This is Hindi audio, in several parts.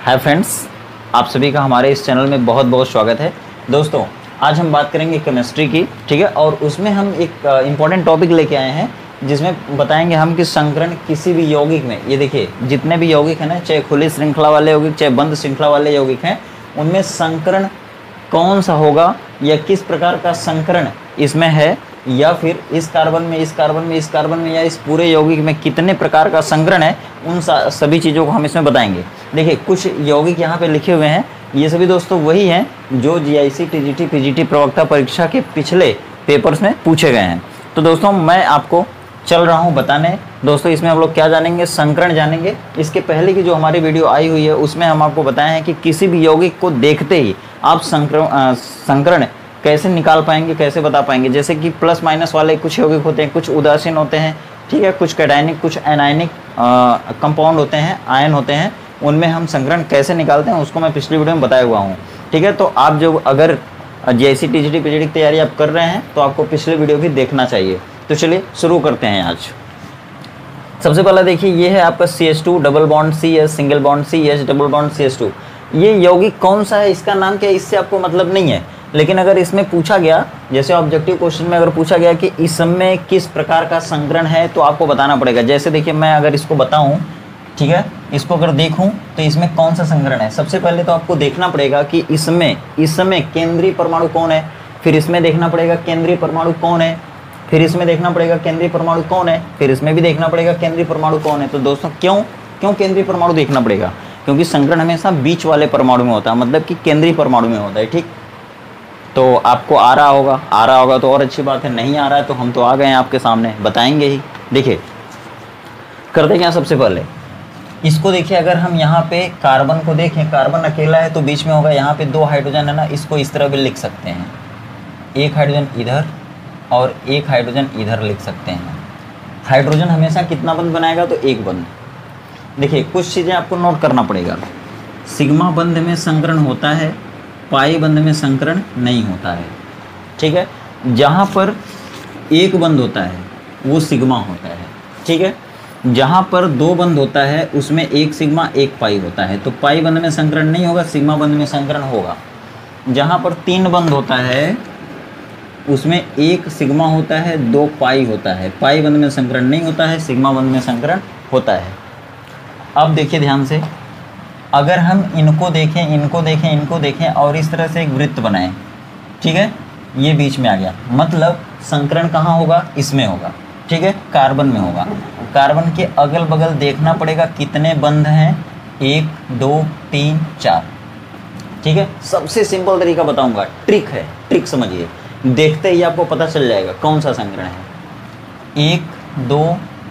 हाय फ्रेंड्स, आप सभी का हमारे इस चैनल में बहुत बहुत स्वागत है। दोस्तों, आज हम बात करेंगे केमिस्ट्री की, ठीक है। और उसमें हम एक इम्पॉर्टेंट टॉपिक लेके आए हैं जिसमें बताएंगे हम कि संकरण किसी भी यौगिक में, ये देखिए जितने भी यौगिक हैं ना, चाहे खुली श्रृंखला वाले यौगिक चाहे बंद श्रृंखला वाले यौगिक हैं, उनमें संकरण कौन सा होगा या किस प्रकार का संकरण इसमें है, या फिर इस कार्बन में इस कार्बन में इस कार्बन में या इस पूरे यौगिक में कितने प्रकार का संकरण है, उन सभी चीज़ों को हम इसमें बताएंगे। देखिए कुछ यौगिक यहाँ पे लिखे हुए हैं, ये सभी दोस्तों वही हैं जो जीआईसी, टीजीटी, पीजीटी प्रवक्ता परीक्षा के पिछले पेपर्स में पूछे गए हैं। तो दोस्तों मैं आपको चल रहा हूँ बताने। दोस्तों इसमें हम लोग क्या जानेंगे, संकरण जानेंगे। इसके पहले की जो हमारी वीडियो आई हुई है उसमें हम आपको बताए हैं कि किसी भी यौगिक को देखते ही आप संकरण कैसे निकाल पाएंगे, कैसे बता पाएंगे। जैसे कि प्लस माइनस वाले कुछ यौगिक होते हैं, कुछ उदासीन होते हैं, ठीक है, कुछ कैटायनिक, कुछ एनायनिक कंपाउंड होते हैं, आयन होते हैं, उनमें हम संकरण कैसे निकालते हैं उसको मैं पिछली वीडियो में बताया हुआ हूँ, ठीक है। तो आप जो अगर जीआईसी, टीजीटी, पीजीटी की तैयारी आप कर रहे हैं तो आपको पिछली वीडियो भी देखना चाहिए। तो चलिए शुरू करते हैं आज। सबसे पहला देखिए, ये है आपका CH2 double bond CH, single bond CH, double bond CH2। ये यौगिक कौन सा है, इसका नाम क्या है, इससे आपको मतलब नहीं है। लेकिन अगर इसमें पूछा गया, जैसे ऑब्जेक्टिव क्वेश्चन में अगर पूछा गया कि इसमें किस प्रकार का संकरण है, तो आपको बताना पड़ेगा। जैसे देखिए मैं अगर इसको बताऊं, ठीक है, इसको अगर देखूं तो इसमें कौन सा संकरण है, सबसे पहले तो आपको देखना पड़ेगा कि इसमें केंद्रीय परमाणु कौन है, फिर इसमें देखना पड़ेगा केंद्रीय परमाणु कौन है, फिर इसमें देखना पड़ेगा केंद्रीय परमाणु कौन है, फिर इसमें भी देखना पड़ेगा केंद्रीय परमाणु कौन है। तो दोस्तों क्यों केंद्रीय परमाणु देखना पड़ेगा, क्योंकि संकरण हमेशा बीच वाले परमाणु में होता है, मतलब कि केंद्रीय परमाणु में होता है, ठीक। तो आपको आ रहा होगा तो और अच्छी बात है, नहीं आ रहा है तो हम तो आ गए हैं आपके सामने, बताएंगे ही। देखिए करते क्या, सबसे पहले इसको देखिए, अगर हम यहाँ पे कार्बन को देखें, कार्बन अकेला है तो बीच में होगा, यहाँ पे 2 हाइड्रोजन है ना, इसको इस तरह भी लिख सकते हैं, एक हाइड्रोजन इधर और एक हाइड्रोजन इधर लिख सकते हैं। हाइड्रोजन हमेशा कितना बंध बनाएगा, तो एक बंध। देखिए कुछ चीज़ें आपको नोट करना पड़ेगा, सिग्मा बंध में संकरण होता है, पाई बंध में संकरण नहीं होता है, ठीक है। जहाँ पर एक बंध होता है वो सिग्मा होता है, ठीक है। जहाँ पर 2 बंध होता है उसमें एक सिग्मा एक पाई होता है, तो पाई बंध में संकरण नहीं होगा, सिग्मा बंध में संकरण होगा। जहाँ पर 3 बंध होता है उसमें एक सिग्मा होता है, 2 पाई होता है, पाई बंध में संकरण नहीं होता है, सिग्मा बंध में संकरण होता है। अब देखिए ध्यान से, अगर हम इनको देखें और इस तरह से एक वृत्त बनाएं, ठीक है, ये बीच में आ गया, मतलब संकरण कहाँ होगा, इसमें होगा, ठीक है, कार्बन में होगा। कार्बन के अगल बगल देखना पड़ेगा कितने बंध हैं, 1 2 3 4, ठीक है। सबसे सिंपल तरीका बताऊंगा, ट्रिक है, ट्रिक समझिए, देखते ही आपको पता चल जाएगा कौन सा संकरण है। 1 2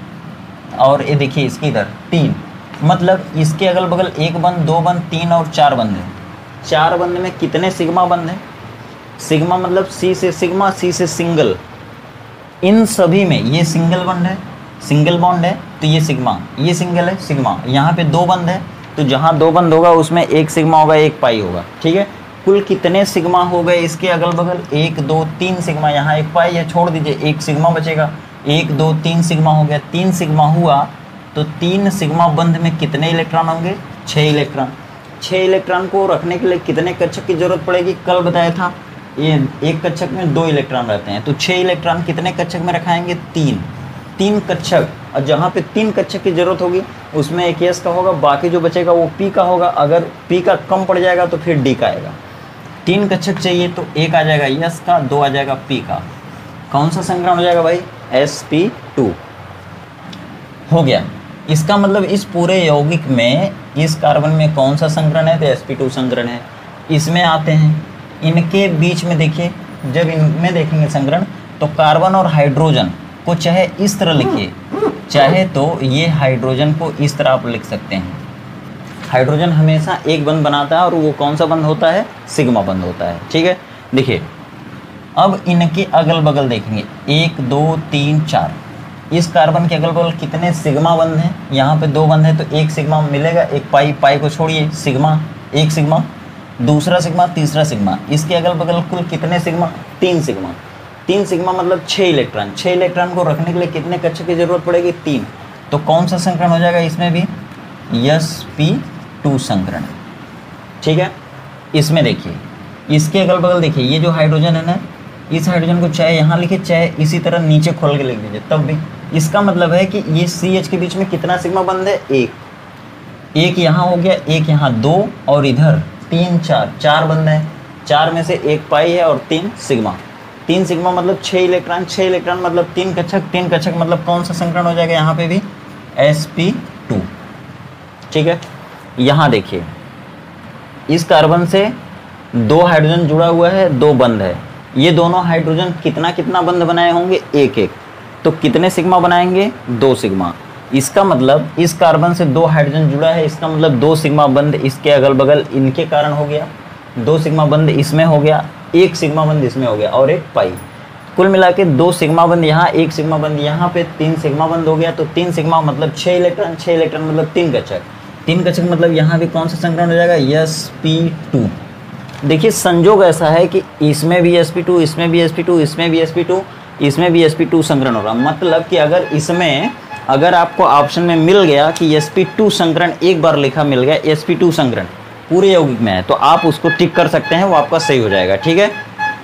और ये देखिए इसके इधर 3, मतलब इसके अगल बगल 1 बंध, 2 बंध, 3 और 4 बंध है। 4 बंध में कितने सिग्मा बंध हैं, सिग्मा मतलब C से सिग्मा, C से सिंगल, इन सभी में ये सिंगल बंध है, सिंगल बॉन्ड है, तो ये सिग्मा, ये सिंगल है, सिग्मा। यहाँ पे 2 बंध है, तो जहाँ 2 बंध होगा उसमें एक सिग्मा होगा, एक पाई होगा, ठीक है। कुल कितने सिग्मा हो गए इसके अगल बगल, 1 2 3 सिग्मा, यहाँ एक पाई है, छोड़ दीजिए, एक सिग्मा बचेगा, 1 2 3 सिग्मा हो गया, 3 सिग्मा हुआ, तो 3 सिग्मा बंध में कितने इलेक्ट्रॉन होंगे, 6 इलेक्ट्रॉन। 6 इलेक्ट्रॉन को रखने के लिए कितने कक्षक की जरूरत पड़ेगी, कल बताया था, ये एक कक्षक में 2 इलेक्ट्रॉन रहते हैं, तो 6 इलेक्ट्रॉन कितने कक्षक में रखाएंगे, 3 कक्षक। और जहाँ पे 3 कक्षक की जरूरत होगी उसमें एक S का होगा, बाकी जो बचेगा वो P का होगा। अगर P का कम पड़ जाएगा तो फिर D का आएगा। 3 कक्षक चाहिए तो एक आ जाएगा S का, 2 आ जाएगा P का। कौन सा संकरण हो जाएगा भाई, sp2 हो गया। इसका मतलब इस पूरे यौगिक में इस कार्बन में कौन सा संकरण है, तो sp2 संकरण है। इसमें आते हैं, इनके बीच में देखिए, जब इनमें देखेंगे संकरण, तो कार्बन और हाइड्रोजन को चाहे इस तरह लिखिए, चाहे तो ये हाइड्रोजन को इस तरह आप लिख सकते हैं। हाइड्रोजन हमेशा एक बंध बनाता है और वो कौन सा बंध होता है, सिग्मा बंध होता है, ठीक है। देखिए अब इनके अगल बगल देखेंगे, 1 2 3 4, इस कार्बन के अगल बगल कितने सिग्मा बंध हैं, यहाँ पे 2 बंध है तो एक सिग्मा मिलेगा, एक पाई, पाई को छोड़िए, सिग्मा, एक सिग्मा, दूसरा सिग्मा, तीसरा सिग्मा। इसके अगल बगल कुल कितने सिग्मा, 3 सिग्मा। 3 सिग्मा मतलब 6 इलेक्ट्रॉन। 6 इलेक्ट्रॉन को रखने के लिए कितने कक्षक की जरूरत पड़ेगी, 3। तो कौन सा संकरण हो जाएगा इसमें भी, sp2 संकरण, ठीक है। इसमें देखिए, इसके अगल बगल देखिए, ये जो हाइड्रोजन है ना, इस हाइड्रोजन को चाहे यहाँ लिखे चाहे इसी तरह नीचे खोल के लिख दीजिए, तब भी इसका मतलब है कि ये CH के बीच में कितना सिग्मा बंद है, एक यहाँ हो गया, एक यहाँ 2 और इधर 3 4 बंद है। 4 में से 1 पाई है और 3 सिग्मा। 3 सिग्मा मतलब 6 इलेक्ट्रॉन, 6 इलेक्ट्रॉन मतलब 3 कक्षक, 3 कक्षक मतलब कौन सा संकरण हो जाएगा यहाँ पे भी, sp2। ठीक है। यहाँ देखिए, इस कार्बन से 2 हाइड्रोजन जुड़ा हुआ है, 2 बंद है। ये दोनों हाइड्रोजन कितना कितना बंद बनाए होंगे, 1 तो कितने सिग्मा बनाएंगे, 2 सिग्मा। इसका मतलब इस कार्बन से 2 हाइड्रोजन जुड़ा है, इसका मतलब 2 सिग्मा बंद इसके अगल बगल इनके कारण हो गया, 2 सिग्मा बंद इसमें हो गया, 1 सिग्मा बंद इसमें हो गया और 1 पाई। कुल मिला के 2 सिग्मा बंद यहाँ, 1 सिग्मा बंद यहाँ पे, 3 सिग्मा बंद हो गया। तो 3 सिग्मा मतलब 6 इलेक्ट्रॉन, 6 इलेक्ट्रॉन मतलब 3 कक्षक, 3 कक्षक मतलब यहाँ भी कौन सा संकरण हो जाएगा, sp2। देखिए संजोग ऐसा है कि इसमें भी sp2, इसमें भी sp2, इसमें भी sp2, इसमें भी sp2 संकरण हो रहा। मतलब कि अगर इसमें, अगर आपको ऑप्शन में मिल गया कि sp2 संकरण एक बार लिखा मिल गया, sp2 संकरण पूरे यौगिक में है, तो आप उसको टिक कर सकते हैं, वो आपका सही हो जाएगा। ठीक है।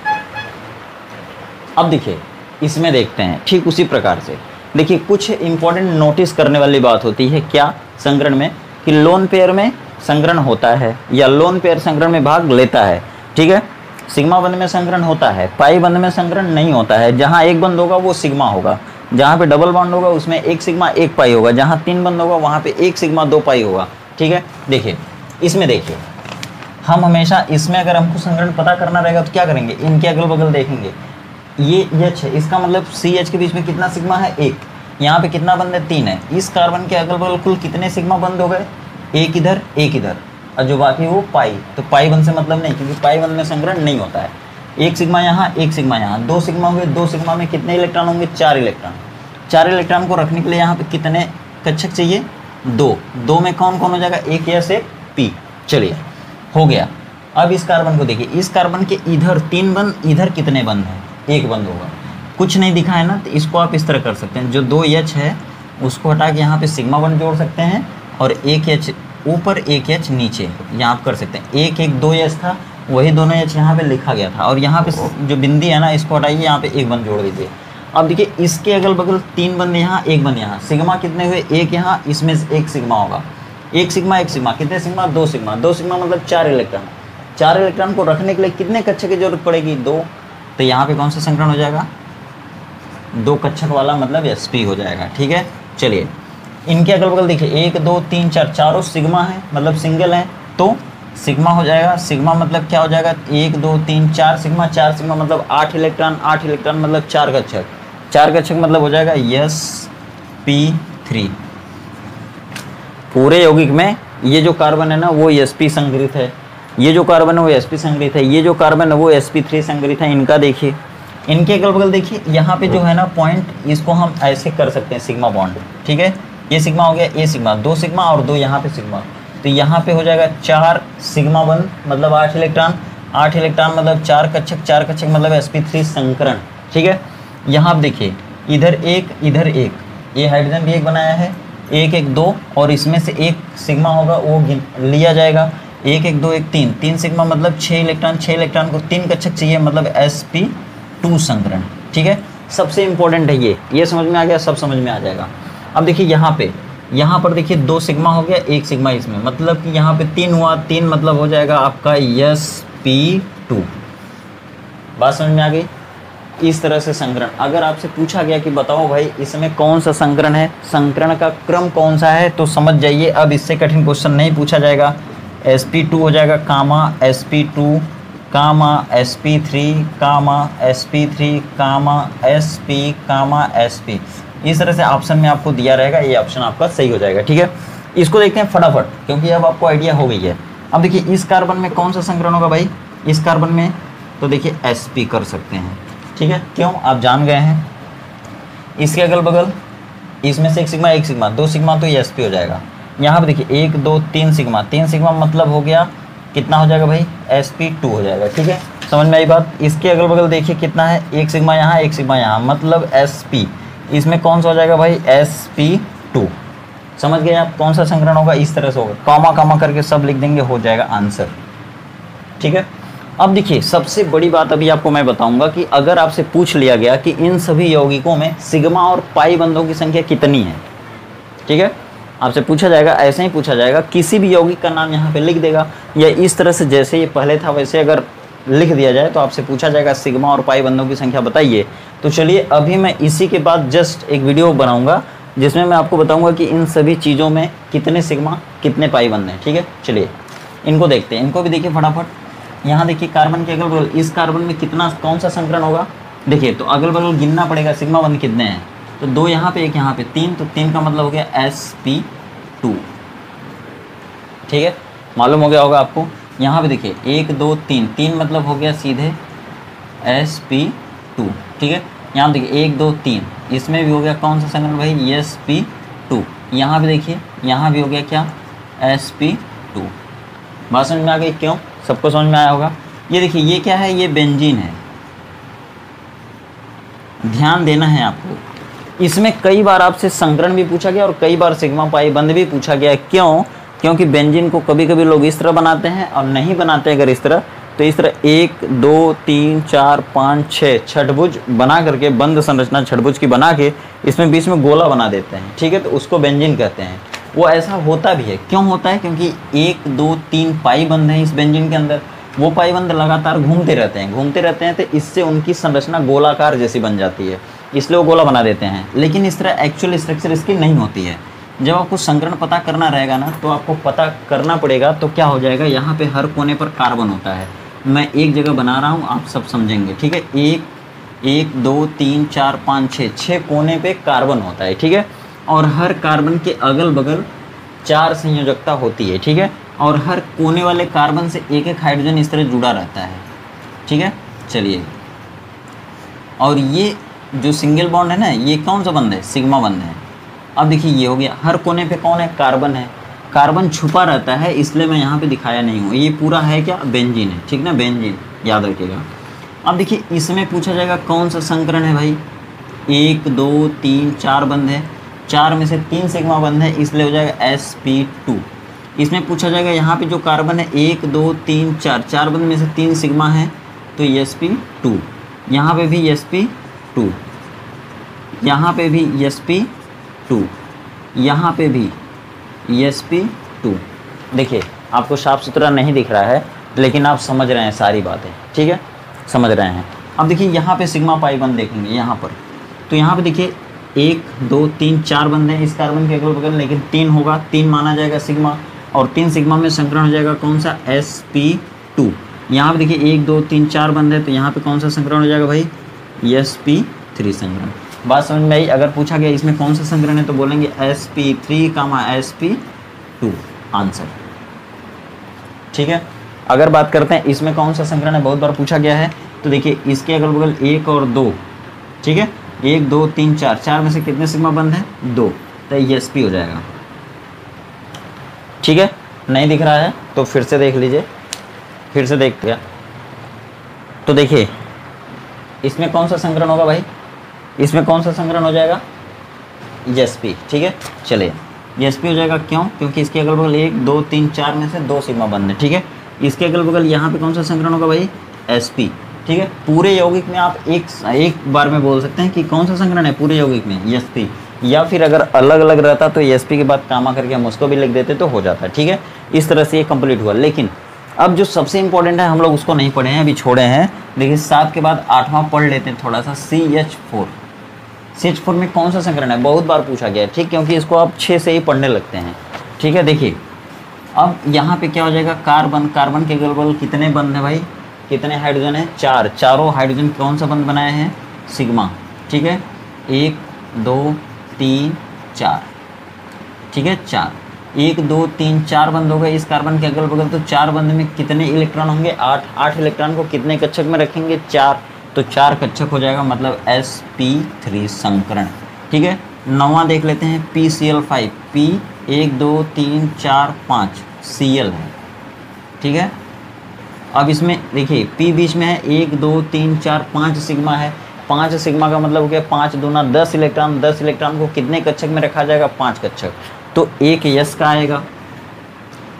अब देखिए, इसमें देखते हैं ठीक उसी प्रकार से। देखिए कुछ इंपॉर्टेंट नोटिस करने वाली बात होती है क्या संकरण में, कि लोन पेयर में संकरण होता है या लोन पेयर संकरण में भाग लेता है। ठीक है। सिग्मा बंध में संकरण होता है, पाई बंध में संकरण नहीं होता है। जहाँ एक बंध होगा वो सिग्मा होगा, जहाँ पे डबल बॉन्ड होगा उसमें 1 सिग्मा 1 पाई होगा, जहाँ 3 बंध होगा वहाँ पे 1 सिग्मा 2 पाई होगा। ठीक है। देखिए इसमें देखिए, हम हमेशा इसमें अगर हमको संकरण पता करना रहेगा तो क्या करेंगे, इनके अगल बगल देखेंगे। ये H है, इसका मतलब CH के बीच में कितना सिग्मा है, 1। यहाँ पे कितना बंद है, 3 है। इस कार्बन के अगल बगल कुल कितने सिग्मा बंद हो गए, 1 इधर 1 इधर, और जो बाकी वो पाई। तो पाई बंद से मतलब नहीं, क्योंकि पाई बंद में संकरण नहीं होता है। 1 सिग्मा यहाँ, 1 सिग्मा यहाँ, 2 सिग्मा हुए। 2 सिग्मा में कितने इलेक्ट्रॉन होंगे, 4 इलेक्ट्रॉन। 4 इलेक्ट्रॉन को रखने के लिए यहाँ पे कितने कक्षक चाहिए, 2 में कौन कौन हो जाएगा, 1 S 1 P। चलिए हो गया। अब इस कार्बन को देखिए, इस कार्बन के इधर 3 बंद, इधर कितने बंद हैं, 1 बंद होगा। कुछ नहीं दिखा है ना, तो इसको आप इस तरह कर सकते हैं, जो 2H है उसको हटा के यहाँ पे सिग्मा बंद जोड़ सकते हैं और 1H ऊपर 1H नीचे, यहाँ आप कर सकते हैं। 1 1 2H था, वही दोनों H यहाँ पे लिखा गया था, और यहाँ पे जो बिंदी है ना इसको हटाइए, यहाँ पे 1 बंद जोड़ दीजिए। अब देखिए इसके अगल बगल 3 बंद यहाँ, 1 बंद यहाँ। सिग्मा कितने हुए, 1 यहाँ, इसमें से 1 सिग्मा होगा। 1 सिग्मा 1 सिग्मा, कितने सिग्मा, 2 सिग्मा। 2 सिग्मा मतलब 4 इलेक्ट्रॉन। 4 इलेक्ट्रॉन को रखने के लिए कितने कक्षक की जरूरत पड़ेगी, 2। तो यहाँ पे कौन सा संकरण हो जाएगा, 2 कक्षक वाला, मतलब sp हो जाएगा। ठीक है। चलिए इनके अगल बगल देखिए, 1 2 3 4, चारों सिग्मा है, मतलब सिंगल है, तो सिग्मा हो जाएगा। सिग्मा मतलब क्या हो जाएगा, 1 2 3 4 सिग्मा, 4 सिग्मा मतलब 8 इलेक्ट्रॉन, 8 इलेक्ट्रॉन मतलब 4 कक्षक, 4 कक्षक मतलब हो जाएगा sp3। पूरे यौगिक में ये जो कार्बन है ना वो sp संग्रहित है, ये जो कार्बन है वो sp संग्रहित है, ये जो कार्बन है वो sp3 संग्रहित है। इनका देखिए, इनके अगल बगल देखिए, यहाँ पे जो है ना पॉइंट, इसको हम ऐसे कर सकते हैं, सिग्मा बॉन्ड। ठीक है। ये सिग्मा हो गया, ये सिग्मा, 2 सिग्मा और 2 यहाँ पे सिग्मा, तो यहाँ पे हो जाएगा 4 सिग्मा बंद, मतलब 8 इलेक्ट्रॉन, 8 इलेक्ट्रॉन मतलब 4 कक्षक, 4 कक्षक मतलब sp3 संकरण। ठीक है। यहाँ आप देखिए, इधर 1 इधर 1, ये हाइड्रोजन भी 1 बनाया है, 1 1 2, और इसमें से 1 सिग्मा होगा वो लिया जाएगा। 1 1 2 1 3, 3 सिग्मा मतलब 6 इलेक्ट्रॉन, 6 इलेक्ट्रॉन को 3 कक्षक चाहिए, मतलब sp2 संकरण। ठीक है। सबसे इंपॉर्टेंट है ये समझ में आ गया, सब समझ में आ जाएगा। अब देखिए यहाँ पर देखिए 2 सिग्मा हो गया, 1 सिग्मा इसमें, मतलब कि यहाँ पे 3 हुआ, 3 मतलब हो जाएगा आपका sp2। बात समझ में आ गई। इस तरह से संकरण, अगर आपसे पूछा गया कि बताओ भाई इसमें कौन सा संकरण है, संकरण का क्रम कौन सा है, तो समझ जाइए अब इससे कठिन क्वेश्चन नहीं पूछा जाएगा। sp2 हो जाएगा कामा sp2 कामा sp3 कामा sp3 कामा sp कामा sp। इस तरह से ऑप्शन में आपको दिया रहेगा, ये ऑप्शन आपका सही हो जाएगा। ठीक है। इसको देखते हैं फटाफट, क्योंकि अब आपको आइडिया हो गई है। अब देखिए इस कार्बन में कौन सा संकरण होगा भाई, इस कार्बन में, तो देखिए sp कर सकते हैं। ठीक है। क्यों, आप जान गए हैं। इसके अगल बगल इसमें से 1 सिग्मा 1 सिग्मा, 2 सिग्मा, तो ये sp हो जाएगा। यहाँ पर देखिए 1 2 3 सिग्मा, 3 सिग्मा मतलब हो गया कितना हो जाएगा भाई, sp2 हो जाएगा। ठीक है। समझ में आई बात। इसके अगल बगल देखिए कितना है, 1 सिग्मा यहाँ 1 सिग्मा यहाँ, मतलब sp। इसमें कौन सा हो जाएगा भाई, sp2। समझ गए आप, कौन सा संकरण होगा, इस तरह से होगा। कॉमा कॉमा करके सब लिख देंगे, हो जाएगा आंसर। ठीक है। अब देखिए सबसे बड़ी बात अभी आपको मैं बताऊंगा कि अगर आपसे पूछ लिया गया कि इन सभी यौगिकों में सिग्मा और पाई बंधों की संख्या कितनी है, ठीक है, आपसे पूछा जाएगा, ऐसे ही पूछा जाएगा, किसी भी यौगिक का नाम यहाँ पे लिख देगा, या इस तरह से जैसे ये पहले था वैसे अगर लिख दिया जाए तो आपसे पूछा जाएगा सिग्मा और पाई बंधों की संख्या बताइए। तो चलिए अभी मैं इसी के बाद जस्ट एक वीडियो बनाऊंगा जिसमें मैं आपको बताऊंगा कि इन सभी चीज़ों में कितने सिग्मा कितने पाई बंध हैं। ठीक है, चलिए इनको देखते हैं, इनको भी देखिए फटाफट। यहाँ देखिए कार्बन के अगल बगल, इस कार्बन में कितना कौन सा संकरण होगा, देखिए तो अगल बगल गिनना पड़ेगा सिग्मा बंध कितने हैं। तो 2 यहाँ पे, 1 यहाँ पे, 3, तो 3 का मतलब हो गया sp2। ठीक है, मालूम हो गया होगा आपको। यहाँ पे देखिए 1 2 3, 3 मतलब हो गया सीधे sp2। ठीक है, यहाँ देखिए 1 2 3, इसमें भी हो गया कौन सा संकरण भाई, sp2। यहाँ पे देखिए यहाँ भी हो गया क्या, sp2। बात समझ में आ गई, क्यों, सबको समझ में आया होगा। ये देखिए ये क्या है, ये बेंजीन है, ध्यान देना है आपको। इसमें कई बार आपसे संकरण भी पूछा गया और कई बार सिग्मा पाई बंध भी पूछा गया। क्यों, क्योंकि बेंजीन को कभी कभी लोग इस तरह बनाते हैं और नहीं बनाते अगर इस तरह, तो इस तरह 1 2 3 4 5 6 छठभुज बना करके, बंद संरचना छठभुज की बना के इसमें बीच में गोला बना देते हैं। ठीक है, तो उसको बेंजीन कहते हैं। वो ऐसा होता भी है, क्यों होता है, क्योंकि 1 2 3 पाई बंध हैं इस बेंजीन के अंदर, वो पाई बंध लगातार घूमते रहते हैं, तो इससे उनकी संरचना गोलाकार जैसी बन जाती है, इसलिए वो गोला बना देते हैं। लेकिन इस तरह एक्चुअल स्ट्रक्चर इसकी नहीं होती है। जब आपको संकरण पता करना रहेगा ना, तो आपको पता करना पड़ेगा, तो क्या हो जाएगा, यहाँ पे हर कोने पर कार्बन होता है। मैं एक जगह बना रहा हूँ, आप सब समझेंगे। ठीक है, 1 2 3 4 5 6 कोने पे कार्बन होता है। ठीक है, और हर कार्बन के अगल बगल 4 संयोजकता होती है। ठीक है, और हर कोने वाले कार्बन से एक एक हाइड्रोजन इस तरह जुड़ा रहता है। ठीक है, चलिए, और ये जो सिंगल बॉन्ड है ना, ये कौन सा बंध है, सिग्मा बंध है। अब देखिए ये हो गया, हर कोने पे कौन है, कार्बन है। कार्बन छुपा रहता है, इसलिए मैं यहाँ पे दिखाया नहीं हूँ। ये पूरा है क्या, बेंजीन है। ठीक ना, बेंजीन याद रखिएगा। अब देखिए इसमें पूछा जाएगा कौन सा संकरण है भाई, 1 2 3 4 बंध है, 4 में से 3 सिग्मा बंध है, इसलिए हो जाएगा sp2। इसमें पूछा जाएगा यहाँ पे जो कार्बन है 1 2 3 4, 4 बंध में से 3 सिग्मा है, तो sp2। यहाँ पे भी sp2, यहाँ पे भी sp2, यहाँ पे भी sp2। देखिए आपको साफ सुथरा नहीं दिख रहा है, लेकिन आप समझ रहे हैं सारी बातें। ठीक है, समझ रहे हैं। अब देखिए यहाँ पे सिग्मा पाई बंध देखेंगे यहाँ पर, तो यहाँ पे देखिए 1 2 3 4 बंध हैं इस कार्बन के अगल बगल, लेकिन 3 होगा, 3 माना जाएगा सिग्मा, और 3 सिग्मा में संकरण हो जाएगा कौन सा, sp2। यहाँ पे देखिए 1 2 3 4 बंध है, तो यहाँ पे कौन सा संकरण हो जाएगा भाई, sp3 संकरण। बात समझ में आई। अगर पूछा गया इसमें कौन सा संकरण है, तो बोलेंगे sp3, sp2 आंसर। ठीक है, अगर बात करते हैं इसमें कौन सा संकरण है, बहुत बार पूछा गया है, तो देखिए इसके अगल बगल 1 और 2। ठीक है, 1 2 3 4, 4 में से कितने सिग्मा बंध है, 2, तो ये sp हो जाएगा। ठीक है, नहीं दिख रहा है तो फिर से देख लीजिए, फिर से देखते हैं। तो देखिए इसमें कौन सा संकरण होगा भाई, इसमें कौन सा संकरण हो जाएगा, sp। ठीक है, चलिए sp हो जाएगा। क्यों, क्योंकि इसके अगल बगल 1 2 3 4 में से 2 सिग्मा बंध है। ठीक है, इसके अगल बगल यहाँ पे कौन सा संकरण होगा भाई, sp। ठीक है, पूरे यौगिक में आप एक बार में बोल सकते हैं कि कौन सा संकरण है पूरे यौगिक में, sp। या फिर अगर अलग अलग रहता तो sp के बाद कामा करके हम उसको भी लिख देते तो हो जाता है। ठीक है, इस तरह से ये कंप्लीट हुआ। लेकिन अब जो सबसे इंपॉर्टेंट है हम लोग उसको नहीं पढ़े हैं, अभी छोड़े हैं। देखिए 7 के बाद 8वां पढ़ लेते हैं थोड़ा सा, CH4। CH4 में कौन सा संकरण है, बहुत बार पूछा गया है। ठीक, क्योंकि इसको आप 6 से ही पढ़ने लगते हैं। ठीक है, देखिए अब यहाँ पे क्या हो जाएगा, कार्बन, कार्बन के अगल बगल कितने बंध हैं भाई, कितने हाइड्रोजन है, 4, चारों हाइड्रोजन कौन सा बंध बनाए हैं, सिग्मा। ठीक है, 1 2 3 4। ठीक है, 4, 1 2 3 4 बंध हो गए इस कार्बन के अगल बगल, तो 4 बंध में कितने इलेक्ट्रॉन होंगे, 8। 8 इलेक्ट्रॉन को कितने कक्षक में रखेंगे, 4, तो 4 कक्षक हो जाएगा, मतलब sp3 संकरण। ठीक है, 9वां देख लेते हैं, PCl5, P 1 2 3 4 5 Cl है। ठीक है, अब इसमें देखिए P बीच में है, 1 2 3 4 5 सिग्मा है, 5 सिग्मा का मतलब हो गया 5 दूना 10 इलेक्ट्रॉन, 10 इलेक्ट्रॉन को कितने कक्षक में रखा जाएगा, 5 कक्षक, तो एक यस का आएगा।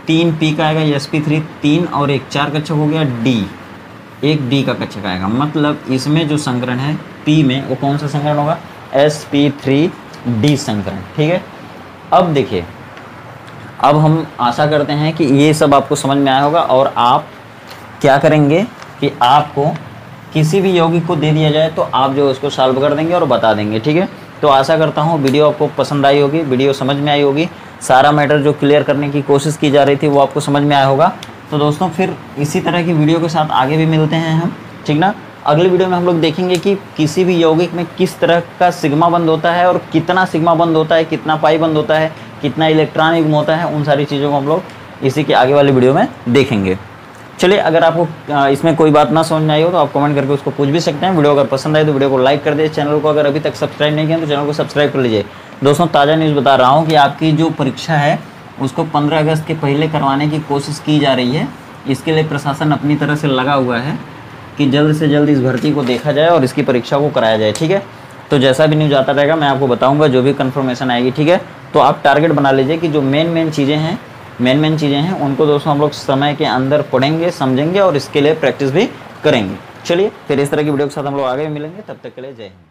3 P का आएगा, sp3 3 और एक 4 कक्षक हो गया D, एक D का कक्षक आएगा। मतलब इसमें जो संकरण है P में वो कौन सा संकरण होगा, sp3D संकरण। ठीक है, अब देखिए, अब हम आशा करते हैं कि ये सब आपको समझ में आया होगा और आप क्या करेंगे कि आपको किसी भी यौगिक को दे दिया जाए तो आप जो उसको सॉल्व कर देंगे और बता देंगे। ठीक है, तो आशा करता हूँ वीडियो आपको पसंद आई होगी, वीडियो समझ में आई होगी, सारा मैटर जो क्लियर करने की कोशिश की जा रही थी वो आपको समझ में आया होगा। तो दोस्तों फिर इसी तरह की वीडियो के साथ आगे भी मिलते हैं हम, ठीक ना। अगली वीडियो में हम लोग देखेंगे कि किसी भी यौगिक में किस तरह का सिग्मा बंद होता है और कितना सिग्मा बंद होता है, कितना पाई बंद होता है, कितना इलेक्ट्रॉन युग्म होता है, उन सारी चीज़ों को हम लोग इसी के आगे वाली वीडियो में देखेंगे। चलिए, अगर आपको इसमें कोई बात ना समझ में आई हो तो आप कमेंट करके उसको पूछ भी सकते हैं। वीडियो अगर पसंद आए तो वीडियो को लाइक कर दीजिए, चैनल को अगर अभी तक सब्सक्राइब नहीं किया तो चैनल को सब्सक्राइब कर लीजिए। दोस्तों ताज़ा न्यूज़ बता रहा हूँ कि आपकी जो परीक्षा है उसको 15 अगस्त के पहले करवाने की कोशिश की जा रही है। इसके लिए प्रशासन अपनी तरह से लगा हुआ है कि जल्द से जल्द इस भर्ती को देखा जाए और इसकी परीक्षा को कराया जाए। ठीक है, तो जैसा भी न्यूज़ आता रहेगा मैं आपको बताऊँगा, जो भी कन्फर्मेशन आएगी। ठीक है, तो आप टारगेट बना लीजिए कि जो मेन चीज़ें हैं उनको दोस्तों हम लोग समय के अंदर पढ़ेंगे, समझेंगे और इसके लिए प्रैक्टिस भी करेंगे। चलिए, फिर इस तरह की वीडियो के साथ हम लोग आगे भी मिलेंगे। तब तक के लिए जय हिंद।